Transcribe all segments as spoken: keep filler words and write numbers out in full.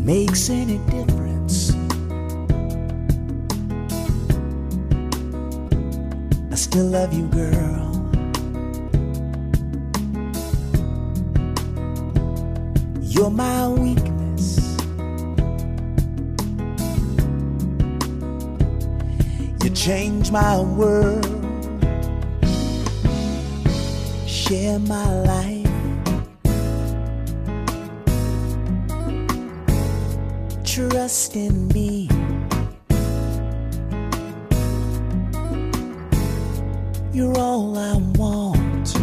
makes any difference. I still love you, girl. You're my weakness. You change my world. Share my life. Trust in me. You're all I want.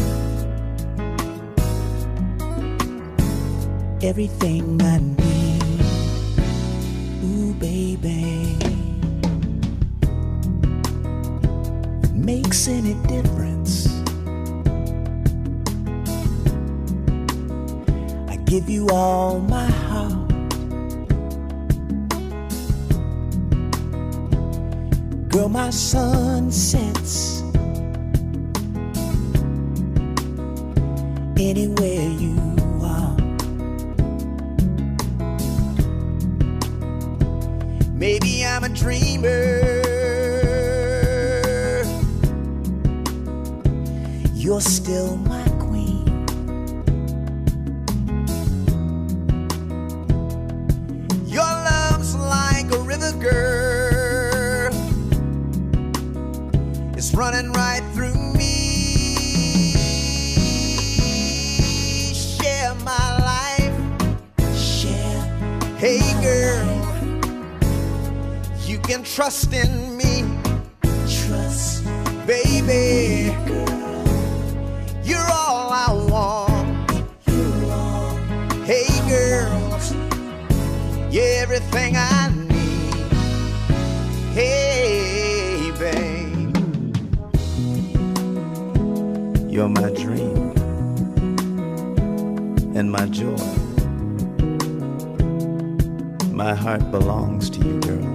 Everything I need. Ooh, baby. Makes any difference. I give you all my heart. Girl, my sun sets anywhere you are. Maybe I'm a dreamer. You're still my queen. Your love's like a river, girl. It's running right through me. Share my life. Share. Hey girl, you can trust in me. Trust, baby. Girl, you're all I want. You're all. Hey girl, you're everything I need. Hey babe. You're my dream and my joy. My heart belongs to you, girl.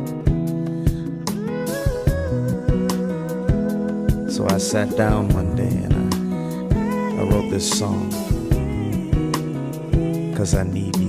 So I sat down one day and I, I wrote this song, 'cause I need